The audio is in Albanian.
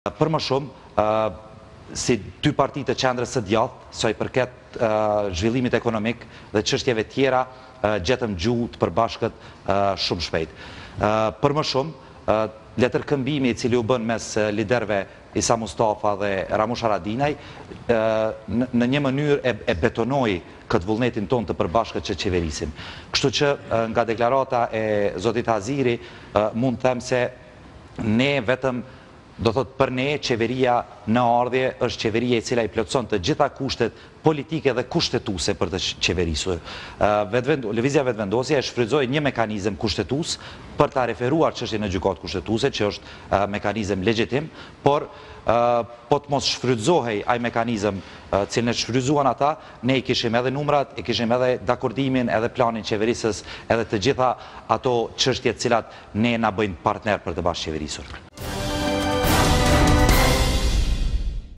Për më shumë, si dy partit të qendrës së djathtë, sa i përket zhvillimit ekonomik dhe çështjeve tjera, gjetëm gjuhë të përbashkët shumë shpejt. Për më shumë, letërkëmbimi i cili u bën mes liderëve Isa Mustafa dhe Ramush Haradinaj në një mënyrë e betonoi këtë vullnetin ton të përbashkët që qeverisim. Kështu që nga deklarata e zotit Haziri mund të them se ne vetëm do thot për ne qeveria në ardhje është qeveria e cila i plotëson të gjitha kushtet politike dhe kushtetuese për të qeverisur. Lëvizja Vetëvendosja e shfrytëzoi një mekanizëm kushtetues për ta referuar çështjen në gjykatë kushtetuese, që është mekanizëm legjitim, por po të mos shfrytëzohej ai mekanizëm cilën e shfrytëzuan ata, ne i kishim edhe numrat, i kishim edhe dakordimin, edhe planin qeverisës, edhe të gjitha ato çështje të cilat ne na bëjnë partner për të bashkëqeverisur.